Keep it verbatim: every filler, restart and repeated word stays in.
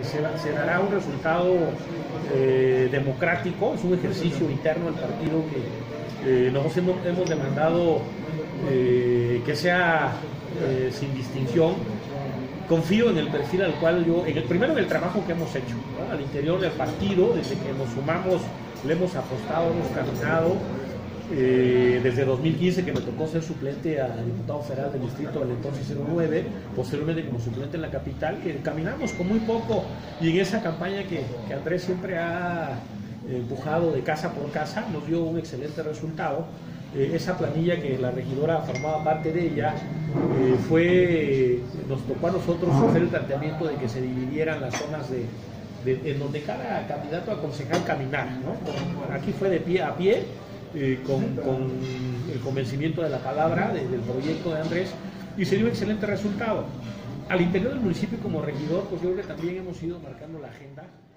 se, se dará un resultado eh, democrático, es un ejercicio interno del partido que eh, nosotros hemos, hemos demandado eh, que sea eh, sin distinción. Confío en el perfil al cual yo, en el, primero en el trabajo que hemos hecho, ¿no? Al interior del partido, desde que nos sumamos, le hemos apostado, hemos caminado. Eh, desde dos mil quince, que me tocó ser suplente a diputado federal del distrito del entonces cero nueve, posteriormente como suplente en la capital, que caminamos con muy poco, y en esa campaña que, que Andrés siempre ha empujado de casa por casa, nos dio un excelente resultado. Eh, esa planilla que la regidora formaba parte de ella, eh, fue, nos tocó a nosotros hacer el planteamiento de que se dividieran las zonas de, de, en donde cada candidato a concejal caminar, ¿no? Aquí fue de pie a pie, Eh, con, con el convencimiento de la palabra de, del proyecto de Andrés, y se dio un excelente resultado. Al interior del municipio como regidor, pues yo creo que también hemos ido marcando la agenda.